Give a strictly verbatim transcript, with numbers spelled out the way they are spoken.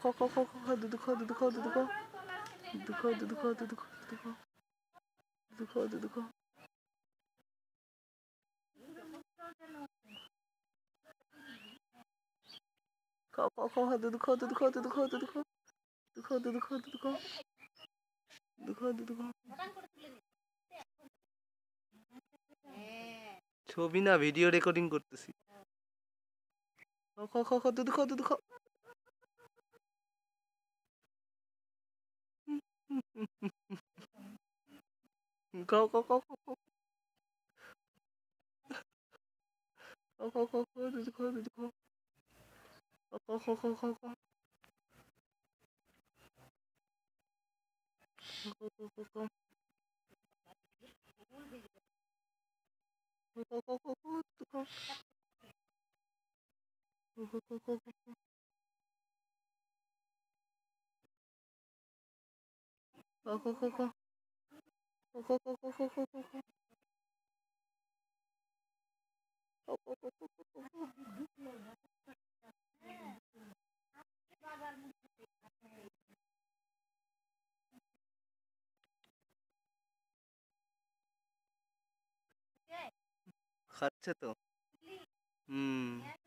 খাও খাও খাও খাও দুধ খাও দুধ খাও দুধ খাও দুধ খাও দুধ খাও দুধ খাও দুধ খাও দুধ খাও দুধ খাও খাও খাও খাও দুধ খাও দুধ খাও দুধ খাও দুধ খাও দুধ খাও দুধ খাও দুধ খাও দুধ খাও দুধ খাও ছবি না ভিডিও রেকর্ডিং করতেছি খাও খাও খাও খাও দুধ খাও দুধ খাও খাও খাও খাও খাও খাও খাও খাও খাও দুধ খাও দুধ খাও খাও খাও খাও খাও খাও খাচ্ছে তো হুম